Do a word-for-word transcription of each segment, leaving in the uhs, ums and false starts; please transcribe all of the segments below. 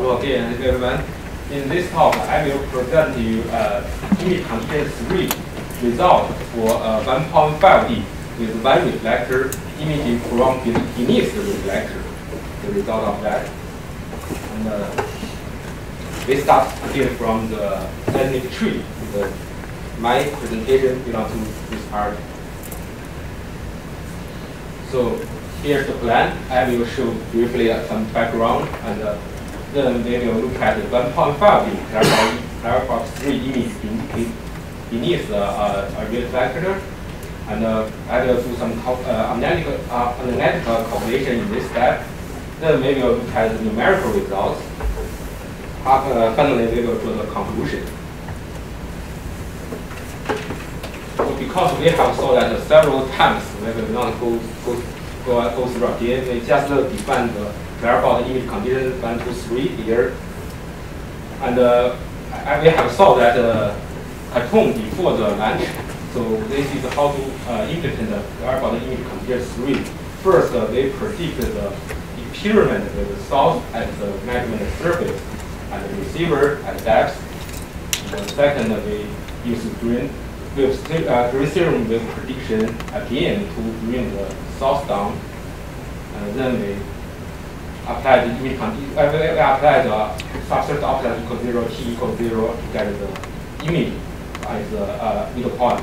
Hello again, everyone. In this talk, I will present to you uh, image condition three result for uh, one point five D with one reflector imaging from beneath the reflector. The result of that. And uh, we start again from the seismic tree. The, my presentation belongs to this part. So here's the plan. I will show briefly uh, some background, and uh, then we will look at the one point five D Clairvoyant three image beneath the uh, uh, reflector, and uh, I will do some uh, analytical, uh, analytical calculation in this step. Then we will look at the numerical results. Uh, finally, we will draw the conclusion. So because we have saw that several times, we will not go go go, go through again. We just define the Clairvoyant image condition one, two, three here, and uh, I, we have saw that uh, cartoon before the lunch. So this is how to uh, implement the Clairvoyant image condition three. First, uh, we predict the experiment with the source at the measurement surface and the receiver at depth. And second, uh, we use green with uh, green theorem with prediction again to bring the source down, and then we apply the image condition. Uh, we apply the subsurface offset equals zero, t equals zero to get the image as the uh, middle point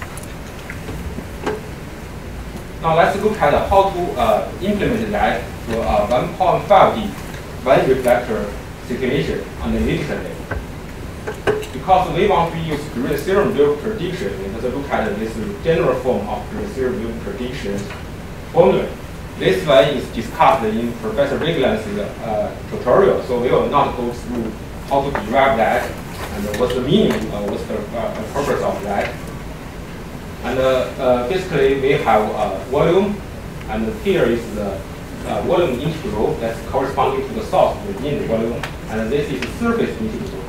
here. Now let's look at how to uh, implement that for a one point five D one reflector situation analytically. Because we want to use Green theorem wave prediction, we must look at this general form of Green theorem wave prediction formula. This one is discussed in Professor Wigland's uh, tutorial, so we will not go through how to derive that and what's the meaning, uh, what's the uh, purpose of that. And uh, uh, basically, we have uh, volume, and here is the uh, volume integral that's corresponding to the source within the volume, and this is the surface integral.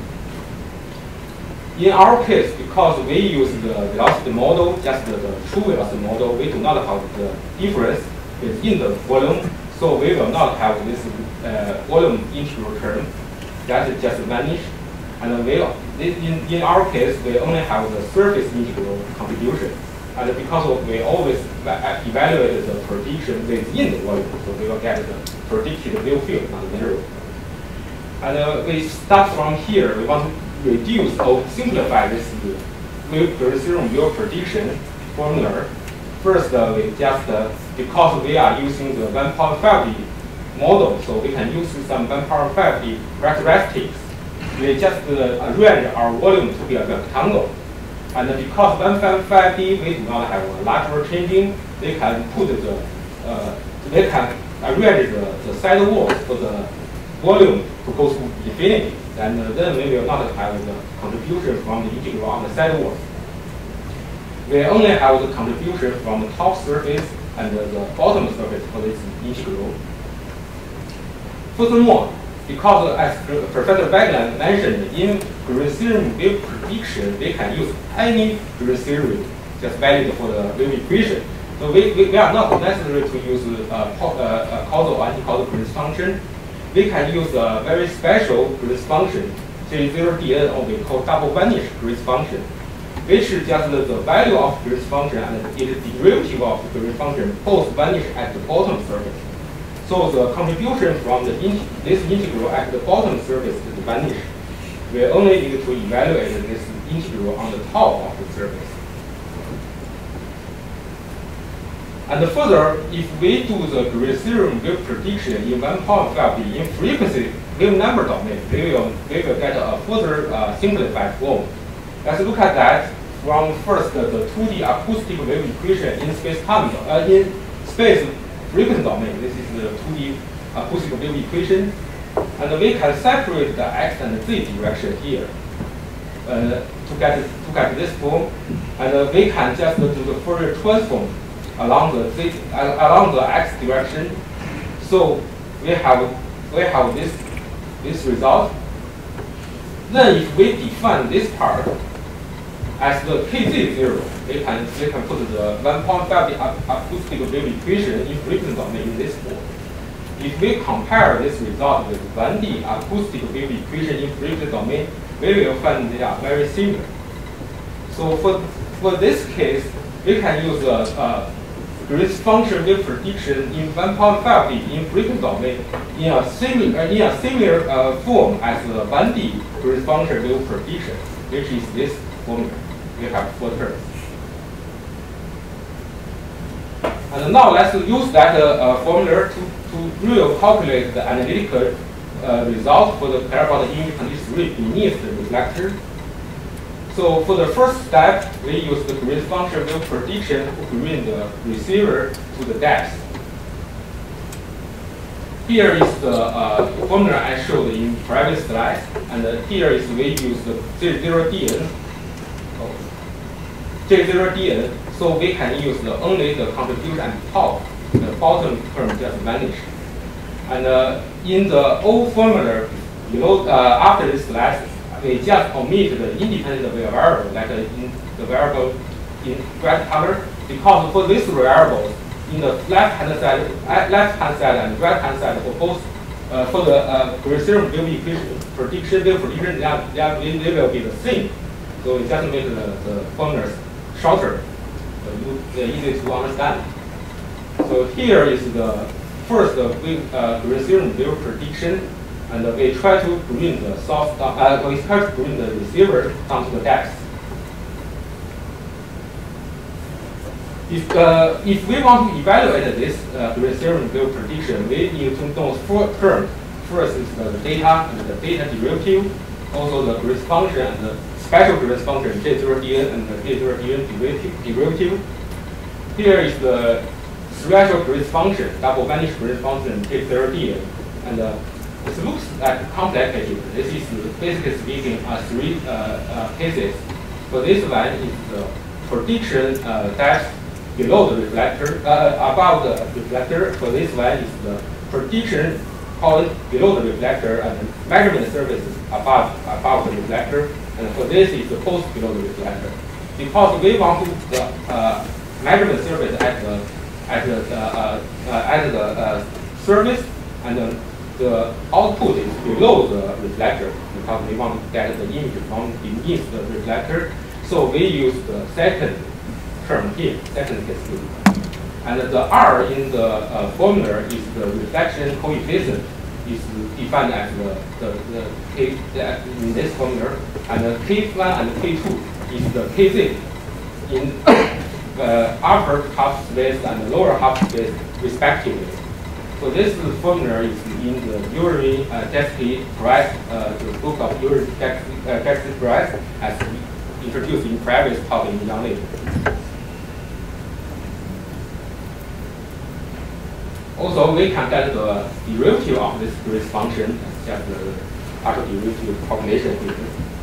In our case, because we use the velocity model, just the, the true velocity model, we do not have the difference within the volume, so we will not have this uh, volume integral term that is just vanish. And we, in, in our case, we only have the surface integral contribution. And because we always evaluate the prediction within the volume, so we will get the predicted wave field, not zero. And uh, we start from here. We want to reduce or simplify this wave theorem wave prediction formula. First, uh, we just uh, because we are using the one point five D model, so we can use some one point five D characteristics. We just uh, arrange our volume to be a rectangle. And because one point five D we do not have a lateral changing, we can put the uh, we can arrange the, the side walls for the volume to go to infinity. And uh, then we will not have the contribution from the integral on the side walls. We only have the contribution from the top surface and uh, the bottom surface for this integral. Furthermore, because uh, as Professor Wigland mentioned, in Green theorem wave prediction, we can use any Green theory just valid for the wave equation. So we, we, we are not necessary to use uh, uh, uh, causal or anti-causal Green function. We can use a very special Green function, C zero D N, or we call double vanish Green function, which is just the, the value of Green function and its derivative of the Green function both vanish at the bottom surface. So the contribution from the in this integral at the bottom surface is vanished. We only need to evaluate this integral on the top of the surface. And further, if we do the Green theorem wave prediction in one point five D in frequency wave number domain, we will, we will get a further uh, simplified form. Let's look at that from first uh, the two D acoustic wave equation in space-time, uh, in space frequency domain. This is the two D acoustic wave equation. And we can separate the x and z direction here uh, to, get, to get this form. And uh, we can just do the Fourier transform along the z, uh, along the x direction. So we have, we have this, this result. Then if we define this part as the K Z zero, we can, we can put the one point five D acoustic wave equation in frequency domain in this form. if we compare this result with one D acoustic wave equation in frequency domain, we will find they are very similar. So for, for this case, we can use a, a Green's function wave prediction in one point five D in frequency domain in a similar, in a similar uh, form as the one D Green's function wave prediction, which is this formula. We have four terms. And now let's use that uh, uh, formula to, to really calculate the analytical uh, result for the parabolic image condition three beneath the reflector. So for the first step, we use the Green's function wave prediction to bring the receiver to the depth. Here is the uh, formula I showed in previous slides, and uh, here is we use the J zero D N. Oh, J zero D N. So we can use the only the contribution at the top, the bottom term just vanished. And uh, in the old formula below, uh, after this slide, we just omit the independent variable, like uh, in the variable in red color, because for this variable, in the left-hand side, uh, left-hand side and right-hand side for both, uh, for the uh, Green wave equation prediction, wave prediction, they, are, they, are, they will be the same. So we just make the, the formulas shorter, uh, easy to understand. So here is the first uh, wave, uh, Green wave prediction. And uh, we try to bring the source down, uh, we try to bring the receiver down to the depth. If, uh, if we want to evaluate this uh, receiver wave prediction, we need to know four terms. First is the data and the data derivative, also the Green's function and the special Green's function J zero D N and the J zero D N derivative. derivative. Here is the special Green's function, double vanish Green's function J zero D N. And uh, it looks like complicated. This is basically speaking uh, three uh, uh, cases. For this one is the prediction uh, depth below the reflector, uh, above the reflector. For this one is the prediction point below the reflector and measurement surface above above the reflector. And for this is the post below the reflector. Because we want to the uh, measurement surface at the at the uh, uh, at the uh, surface and then the output is below the reflector because we want to get the image from beneath the reflector. So we use the second term here, second case here. And the R in the uh, formula is the reflection coefficient is defined as the, the, the K the, in this formula. And the K one and K two is the K Z in uh, upper half space and lower half space respectively. So this formula is in the Uri uh, Density Price, uh, the book of Uri Density Price, as introduced in previous talk in Yang Li. Also, we can get the derivative of this Green's function, just the partial derivative calculation here.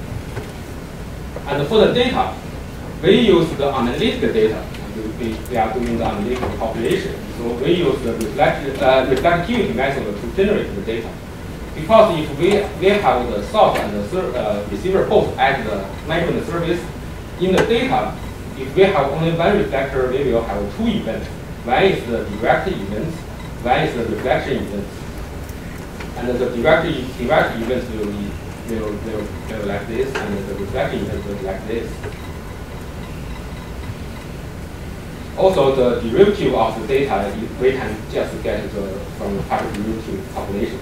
And for the data, we use the analytical data. We, we are doing the analytical calculation. So we use the reflect, uh, reflectivity method to generate the data. Because if we, we have the source and the uh, receiver both at the measurement surface, in the data, if we have only one reflector, we will have two events. One is the direct event, one is the reflection event. And the direct, direct event will be will, will, will like this, and the reflection event will be like this. Also, the derivative of the data, we can just get the, from the partial derivative calculation.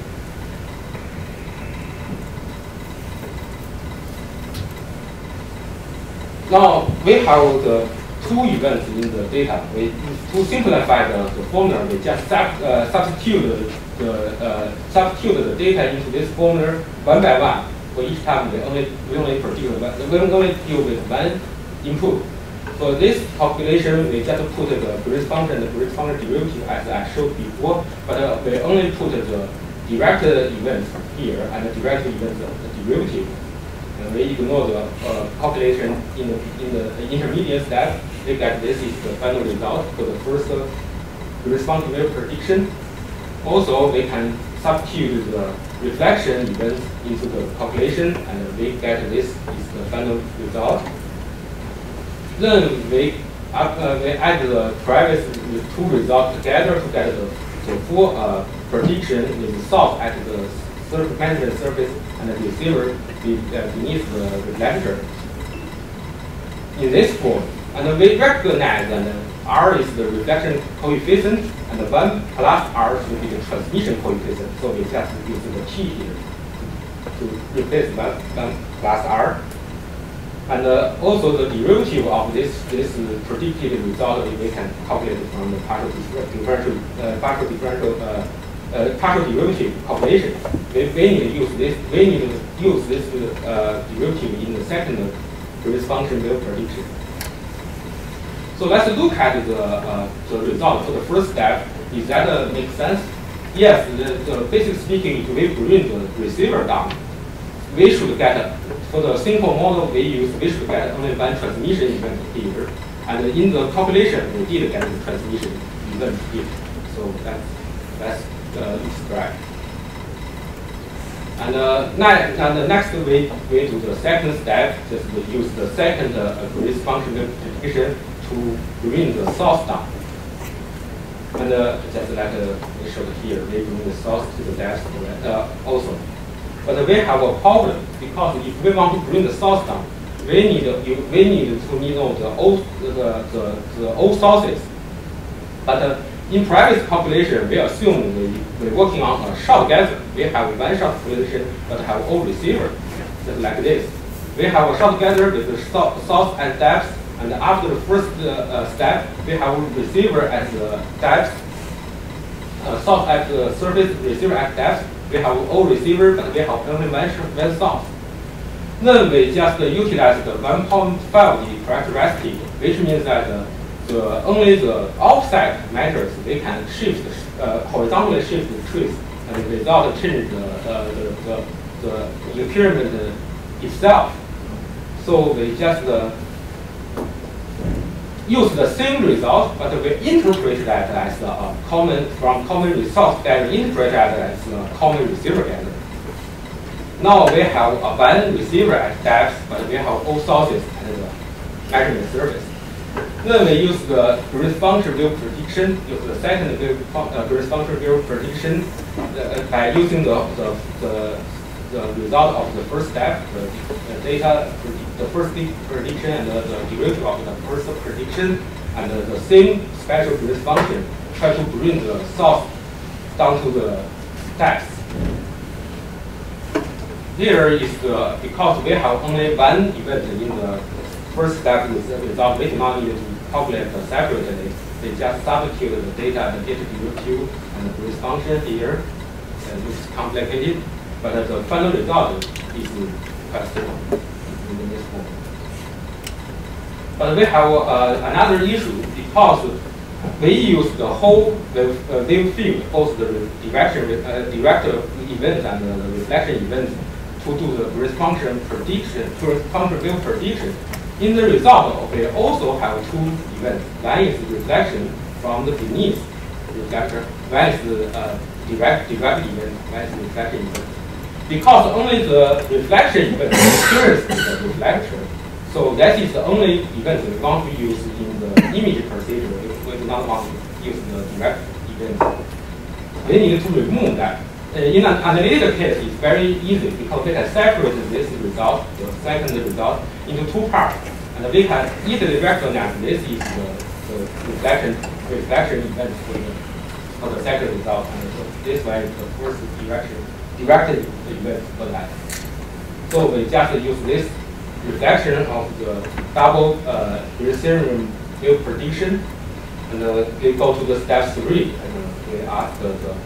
Now, we have the two events in the data. We, to simplify the, the formula, we just sub, uh, substitute, the, uh, substitute the data into this formula one by one. For each time, we only, we only produce one, we only deal with one input. For this calculation, we just put the Green's function, the Green's function derivative as I showed before, but uh, we only put the direct event here and the direct event the derivative. And we ignore the uh, calculation in the, in the intermediate step. We get this is the final result for the first uh, Green's function wave prediction. Also, we can substitute the reflection event into the calculation, and we get this is the final result. Then we, uh, we add the previous two results together to get the So for uh, prediction with the source at the surface management surface and the receiver be, uh, beneath the reflector. In this form, and we recognize that R is the reflection coefficient, and one plus R will be the transmission coefficient. So we just use the T here to replace one, one plus R. And uh, also the derivative of this this uh, predicted result we can calculate from the partial differential uh, partial differential uh, uh, partial derivative calculation. We, we need to use this we need to use this uh, derivative in the second Lorentz function wave prediction. So let's look at the uh, the result for the first step. Is that uh, make sense? Yes. The, the basic speaking, if we bring the receiver down, we should get, for the simple model we use, we should get only one transmission event here. And in the calculation, we did get the transmission event here. So that's, that's uh, described. And, uh, next, and the next way, we do the second step, just we use the second uh, Lorentz function prediction to bring the source down. And uh, just like uh, we showed here, we bring the source to the depth uh, also. But we have a problem, because if we want to bring the source down, we need we need to know the old the the, the old sources. But uh, in previous calculation, we assume we we're working on a short gather. We have one short calculation, but have all receiver, just like this. We have a short gather with the source and depth, and after the first uh, uh, step, we have a receiver at the depth, uh, source at the surface, receiver at depth. We have all receiver, but we have only one, one source. Then we just uh, utilize the one point five D characteristic, which means that uh, the only the offset matters we can shift, uh, horizontally shift the trees, and without change the uh, the, the the experiment itself. So we just uh, use the same result, but we interpret that as a common, from common result that interpret that as a common receiver gather. Now we have a one receiver at depth, but we have all sources at the measurement surface. Then we use the Lorentz function wave prediction, use the second wave uh, Lorentz function wave prediction uh, by using the, the, the, the result of the first step, the, the data, the first prediction and the, the derivative of the first prediction, and the, the same special Lorentz function, try to bring the source down to the depth. Here is the, because we have only one event in the first step result, we do not need to calculate separately. We just substitute the data and the data derivative and the Lorentz function here. And this is complicated, but uh, the final result is quite simple in this form. But we have uh, another issue, because we use the whole wave, uh, wave field, both the direction, uh, direct event and uh, the reflection event, to do the Lorentz function prediction, Lorentz function wave prediction. In the result, we also have two events. One is reflection from the beneath reflector. One is the uh, direct direct event. One is reflection event. Because only the reflection event experiences the reflector, so that is the only event we want to use in the image procedure. We do not want to use the direct event. We need to remove that. Uh, in an analytical case, it's very easy, because we can separate this result, the second result, into two parts, and we can easily recognize this is the, the reflection reflection event for the, for the second result, and so this way is the first direction directed event for that. So we just use this reflection of the double uh, Lorentz wave prediction, and uh, we go to the step three, and uh, we ask the, the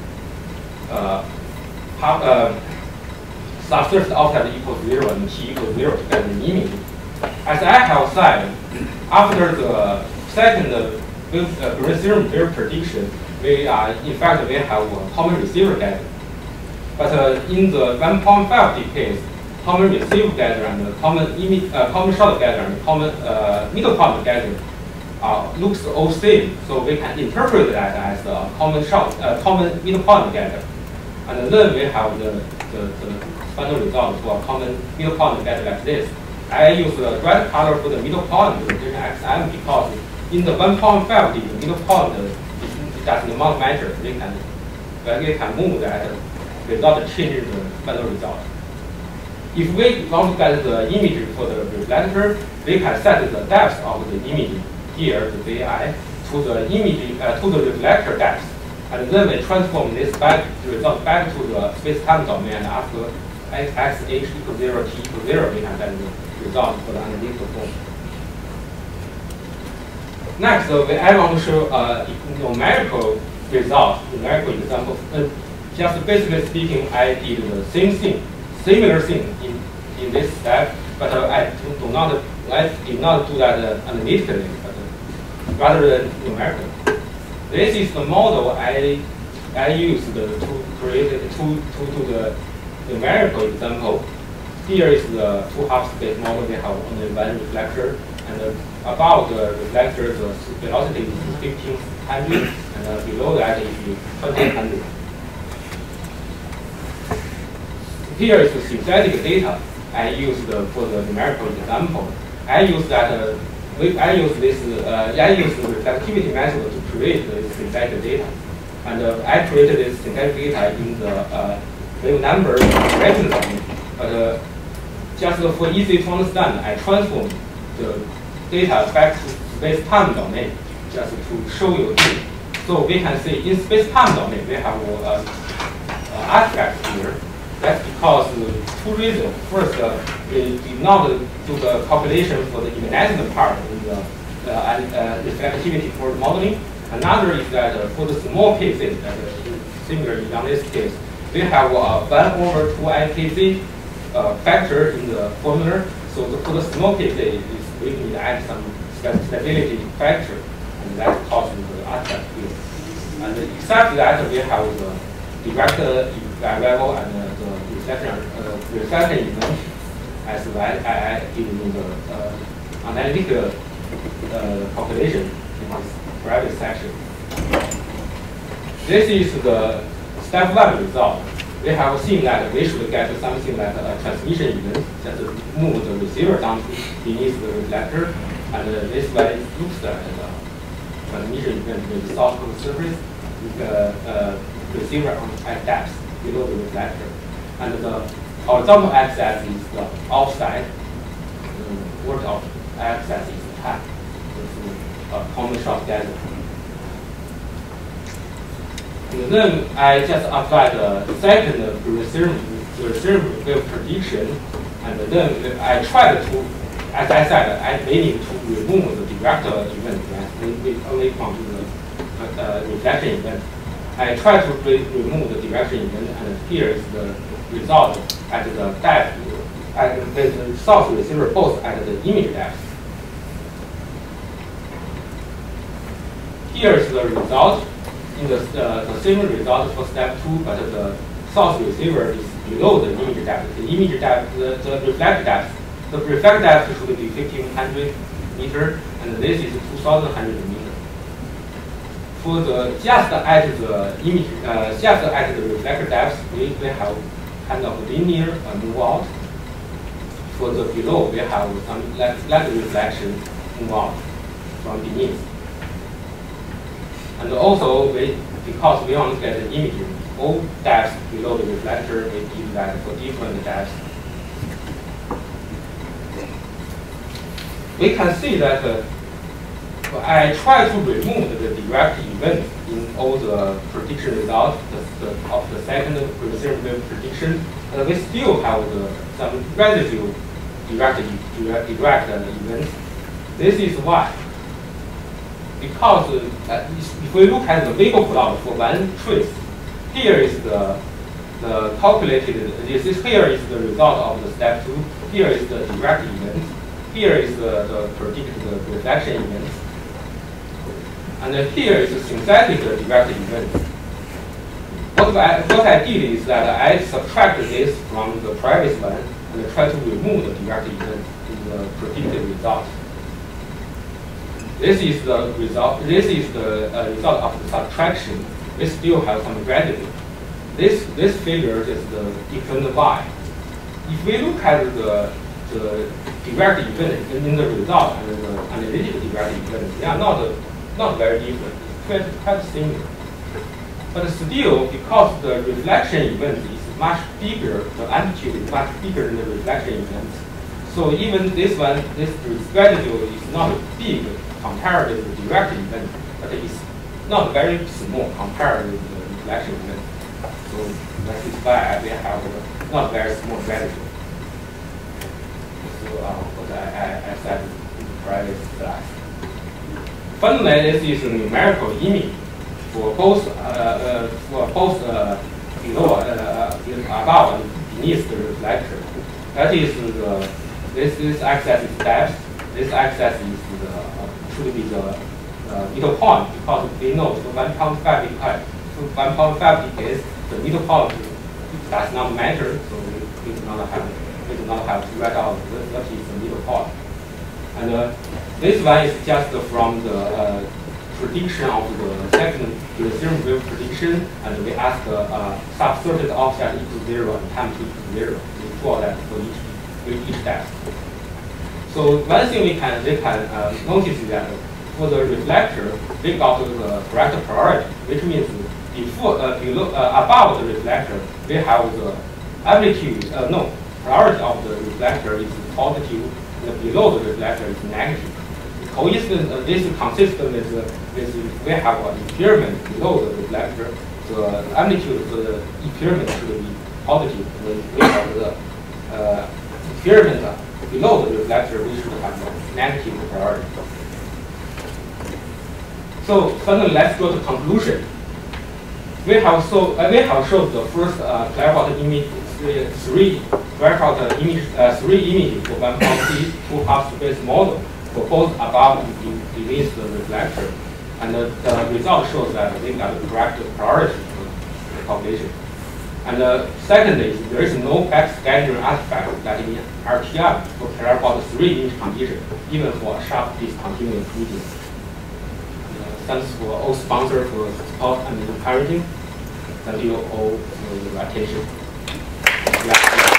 Uh, half, uh, subsurface offset equals zero and t equals zero to get the image. As I have said, after the second Lorentz uh, wave prediction, we are in fact we have a common receiver gather. But uh, in the one point five D case, common receiver gather and the common image, uh, common short gather and common uh, middle point gather uh, looks all same. So we can interpret that as a common short, uh, common middle point gather. And then we have the, the, the final result for a common middle point gather like this. I use the red color for the middle point representation X M, because in the one point five D, the middle point is just the amount matters. We can we can move that without changing the final result. If we want to get the image for the reflector, we can set the depth of the image here, the V I, to the image uh, to the reflector depth, and then we transform this back result back to the space-time domain. And after x, x h equals zero, t equals zero, we can get the result for the analytical form. Next, uh, we, I want to show a numerical result, numerical example. Uh, just basically speaking, I did the same thing, similar thing in, in this step, but uh, I do, do not, I did not do that uh, analytically, but uh, rather than numerical. This is the model I I used to create to to do the numerical example. Here is the two half space model. We have only one reflector, and uh, above the reflector, the velocity is fifteen hundred, and uh, below that is twenty hundred. Here is the synthetic data I used uh, for the numerical example. I use that. Uh, we, I use this. Uh, I use the reflectivity method to create the synthetic data, and uh, I created this synthetic data in the uh, wave number reference domain. But uh, just for easy to understand, I transformed the data back to space-time domain just to show you here. So we can see in space-time domain we have uh, uh, artifacts here. That's because uh, two reasons. First, uh, we did not do the calculation for the immunizing part in the uh, uh, reflectivity for modeling. Another is that uh, for the small cases, that uh, similar in this case, we have uh, one over two I K Z uh, factor in the formula. So the, for the small cases, we need to add some stability factor, and that causes the artifact field. And except that, we have the direct arrival and uh, the reflection, uh, reflection event as well. I, I did in the uh, analytical uh, calculation in this private section. This is the step one result. We have seen that we should get something like a transmission event, just move the receiver down beneath the reflector, and uh, this way looks like a transmission event with the source of the surface, with the uh, receiver on at depth below the reflector. And the horizontal axis is the offside, the vertical axis is time. It's a common shot gather. And then I just apply the second reserve, reserve wave prediction, and then I tried to, as I said, I may need to remove the direct event, right? We, we only come to the uh, reflection event. I try to re remove the direction event, and here is the result at the depth, at the source receiver both at the image depth. Here is the result. In the, uh, the same result for step two, but the source receiver is below the image depth. The image depth, the, the reflect depth, the reflect depth should be fifteen hundred meter, and this is two thousand one hundred meter. For the just at the image, uh, just at the reflector depth, we, we have kind of linear uh, move out. For the below, we have some less, less reflection move out from beneath. And also, we, because we want to get the image all depths below the reflector, we do that for different depths. We can see that uh, I try to remove the direct event in all the prediction results the, the, of the second reserve wave prediction, and we still have the, some residue direct, direct, direct events. This is why. Because uh, if we look at the Weibull plot for one trace, here is the the calculated. This is here is the result of the step two. Here is the direct event. Here is the, the predicted reflection event. And uh, here is the synthetic direct event. What I what I did is that I subtracted this from the previous one and try to remove the direct event in the predicted result. This is the result. This is the uh, result of the subtraction. We still have some residue. This this figure is the different y. If we look at the the direct event in the result and the analytical direct event, they are not not very different. quite, quite similar. But still, because the reflection event is much bigger, the amplitude is much bigger than the reflection event. So even this one, this residue is not big compared with the direct event, but it's not very small compared with the reflection event. So that is why we have a not very small residue. So uh, what I, I, I said in the previous slide. Finally, this is a numerical image for both uh, uh, for both uh, below, uh, above and beneath the reflector. That is the this this axis is depth. This axis is the uh, should be the uh, middle point because we know the one point five degrees, so one point five degrees the middle point does not matter. So we, we do not have we do not have to write out what is the middle point. And uh, this one is just from the uh, prediction of the second Euler-Theorem wave prediction, and we ask the uh, subsorted offset equals zero and time equals zero. We draw that for each with each step. So one thing we can we can uh, notice is that for the reflector, we got the correct priority, which means before uh, below uh, above the reflector, we have the amplitude uh, no priority of the reflector is positive, and below the reflector is negative. Coincident, uh, this is consistent with, uh, with we have an impairment below the reflector. The amplitude of the impairment should be positive. We have the uh, impairment below the reflector, we should have a negative priority. So finally, let's go to conclusion. We have so uh, we have showed the first uh, Claerbout image three, three Claerbout image uh, three images for one point three two half space model for both above and beneath the reflector, and uh, the result shows that we got the correct priority for the calculation. And uh, secondly, there is no backscattering artifact that in R T M for Claerbout three image condition, even for sharp discontinuous region. Thanks for all sponsors for support and encouraging. Thank you all for your attention. Yeah.